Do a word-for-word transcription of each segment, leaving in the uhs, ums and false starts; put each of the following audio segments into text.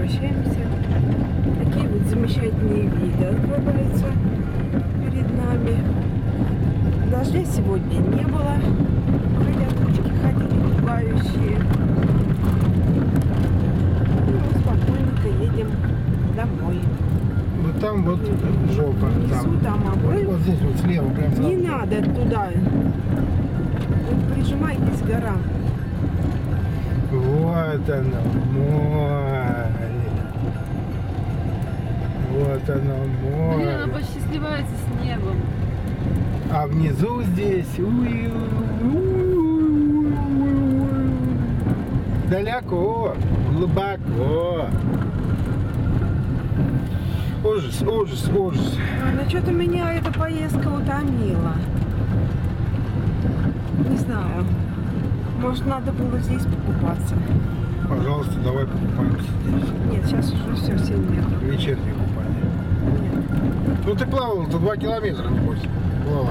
возвращаемся. Такие вот замечательные виды открываются перед нами. Дождя сегодня не было. Ребятушки ходили пугающие. Ну, спокойненько едем домой. Вот там вот жопа. Внизу там обрыв. Вот здесь вот слева прям. Не надо туда. Вот прижимайтесь к горам. Вот оно, море. Вот оно, Блин, море. она почти сливается с небом. А внизу здесь далеко, глубоко. Ужас, ужас, ужас. Ой, ну что-то меня эта поездка утомила. Не знаю. Может, надо было здесь покупаться. Пожалуйста, давай покупаемся здесь. Нет, сейчас уже все, сил нет. Вечернее купание. Нет. Ну ты плавал, то два километра, небось. Плава.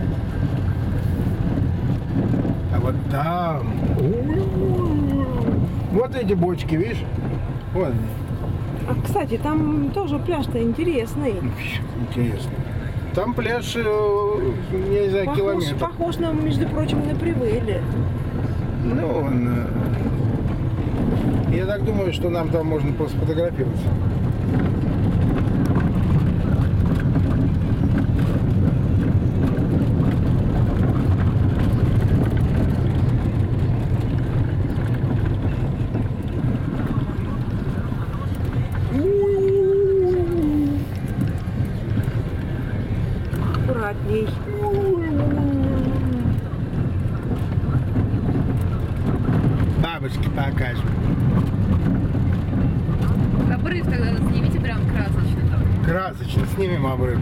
А вот там. Вот эти бочки, видишь? Вот они. А, кстати, там тоже пляж-то интересный. Интересно. Там пляж, э, я не знаю, Похож, километр. похож на, между прочим, на Привеле. Ну, он, э, я так думаю, что нам там можно просто фотографироваться. Аккуратней. Бабочки покажем. Обрыв тогда снимите прям красочно. Красочно, снимем обрыв.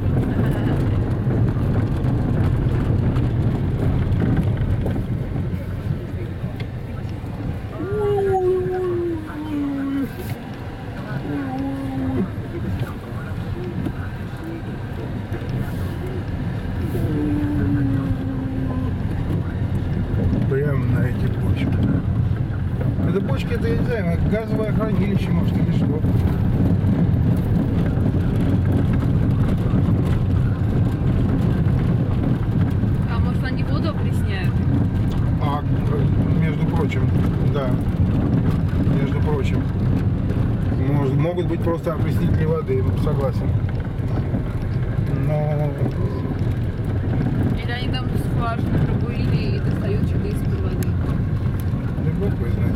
Прямо на эти бочки. Это бочки, это, я не знаю, газовое хранилище, может, или что. А может они воду опресняют? А, между прочим, да, между прочим, может, могут быть просто опреснители воды, согласен. Но Или они там скважину пробурили и достают что-то из-под воды? да бог его знает.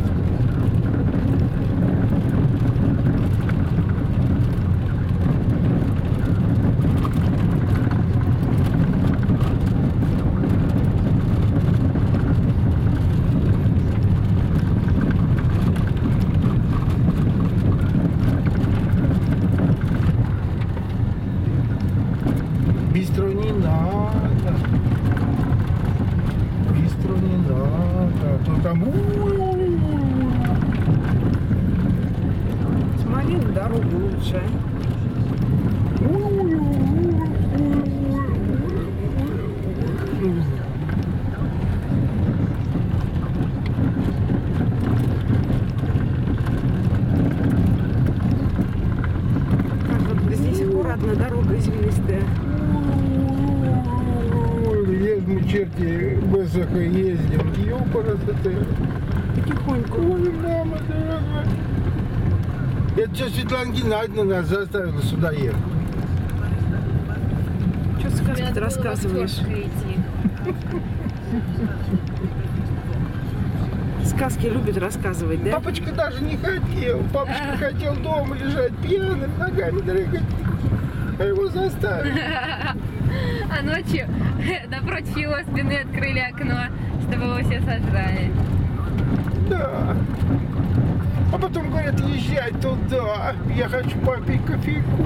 Бистро не надо. Бистро не надо. То там. Смотри, на дорогу лучше. Как вот здесь аккуратно, дорога извилистая. Где мы, черти, высоко ездим? Ёпарасоте. Потихоньку. Ой, мама дорогая. Это что, Светлана Геннадьевна нас заставила сюда ехать? Что сказки ты рассказываешь? Сказки любят рассказывать, да? Папочка даже не хотел. Папочка хотел дома лежать пьяным, ногами дрыгать. А его заставили. А ночью напротив его спины открыли окно, чтобы его все сожрали. Да. А потом говорят, езжай туда. Я хочу попить кофейку.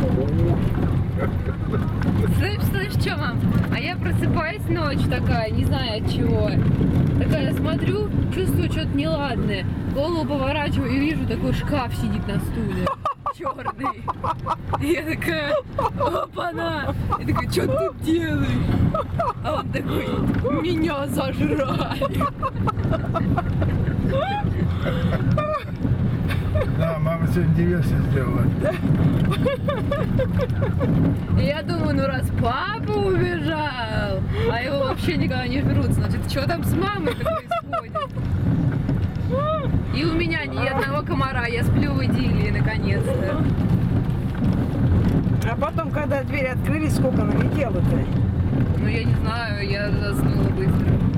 Слышь, слышь, что, мам? А я просыпаюсь ночью такая, не знаю от чего. Такая смотрю, чувствую что-то неладное. Голову поворачиваю и вижу, такой шкаф сидит на стуле. Черный. И я такая, опа-на. Я такая, что ты тут делаешь? А он такой, меня зажрали. Да, мама сегодня диверсию сделала. И я думаю, ну раз папа убежал, а его вообще никогда не жрут, значит, что там с мамой-то происходит? И у меня ни одного комара, я сплю в идиллии, наконец-то. А потом, когда двери открылись, сколько налетело-то? Ну, я не знаю, я заснула быстро.